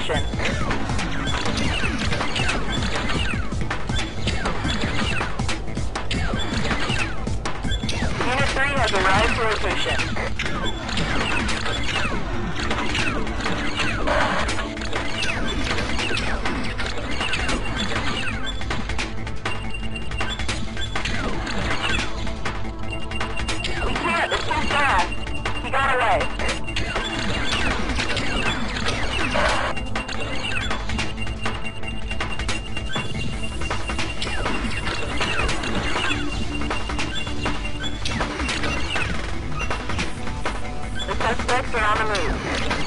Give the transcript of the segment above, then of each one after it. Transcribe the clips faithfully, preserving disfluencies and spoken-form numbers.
position. Unit three has arrived to location. We can't, it's too fast. He got away. Suspects are on the move.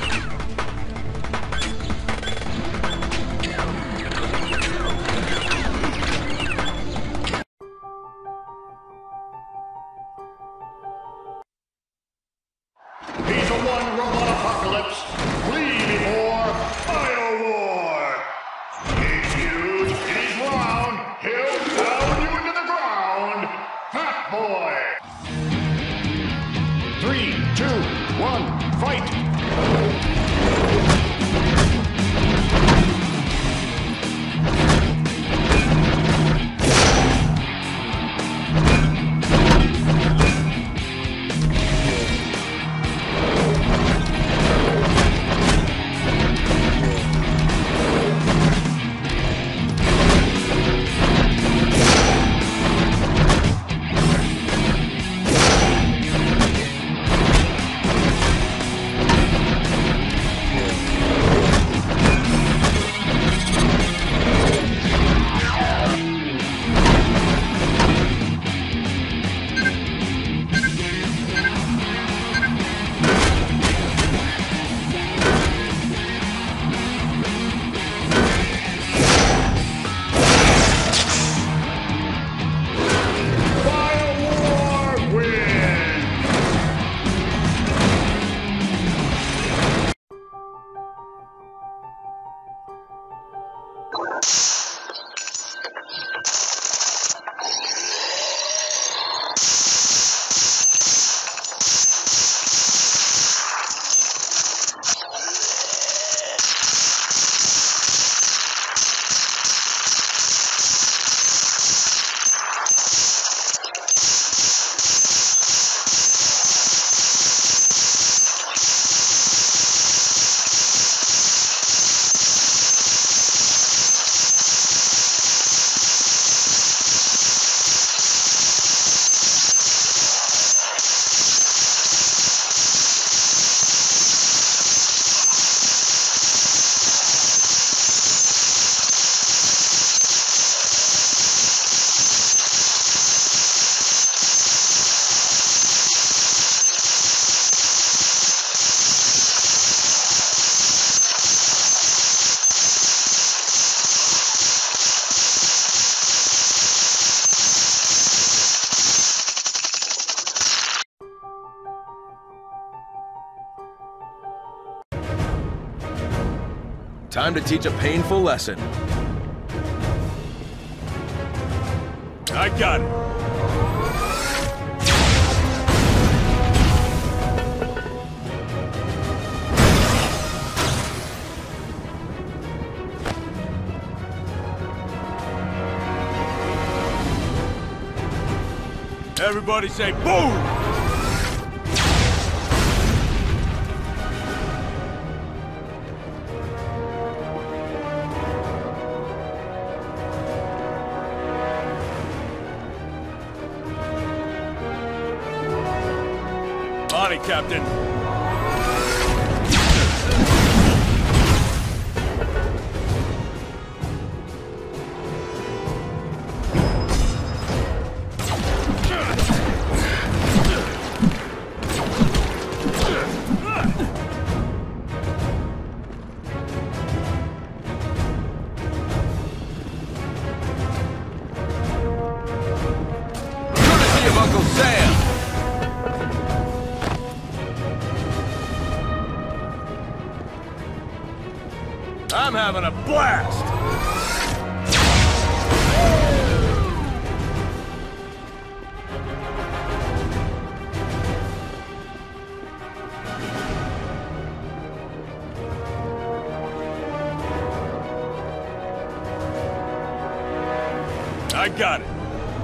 Beta one Robot Apocalypse, flee before Biowar! Get you, he's round, he'll pound you into the ground! Fat boy! Three, two, one, fight! Time to teach a painful lesson. I got it. Everybody say boom! Body, Captain. Courtesy of Uncle Sam. I'm having a blast! I got it.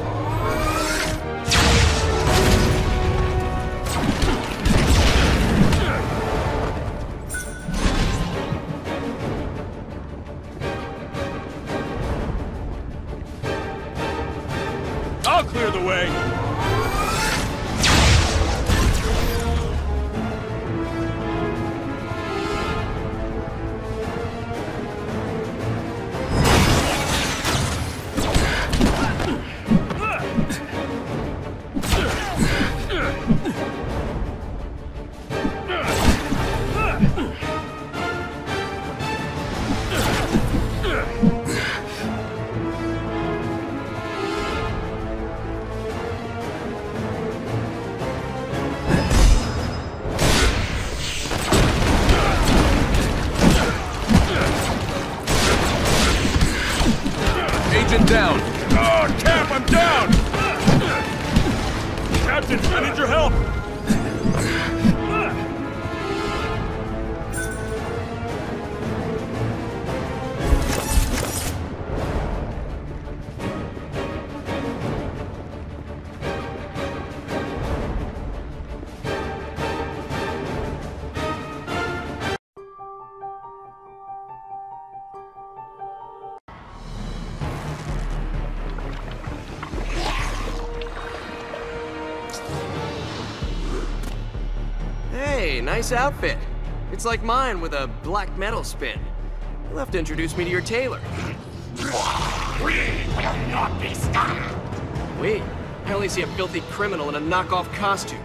I'll clear the way. Agent down. Oh, Cap, I'm down! Captain, I need your help! Hey, nice outfit. It's like mine with a black metal spin. You'll have to introduce me to your tailor. We will not be stopped. Wait, I only see a filthy criminal in a knockoff costume.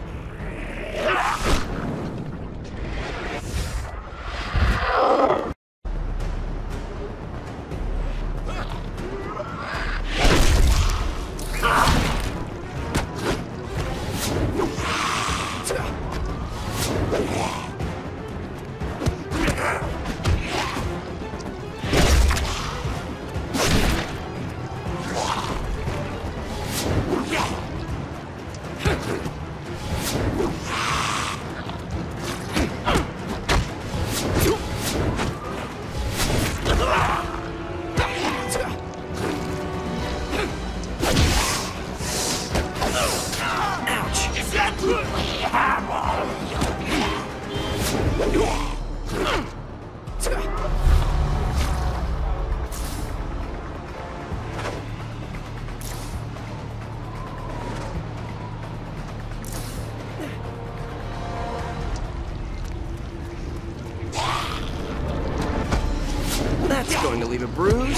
That's going to leave a bruise.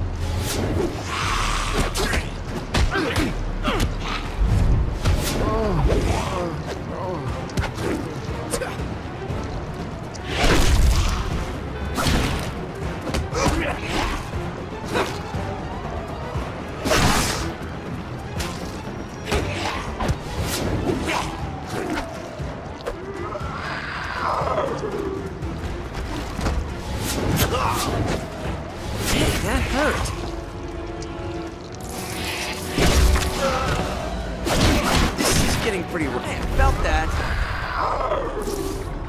That hurt. This is getting pretty rough. I felt that.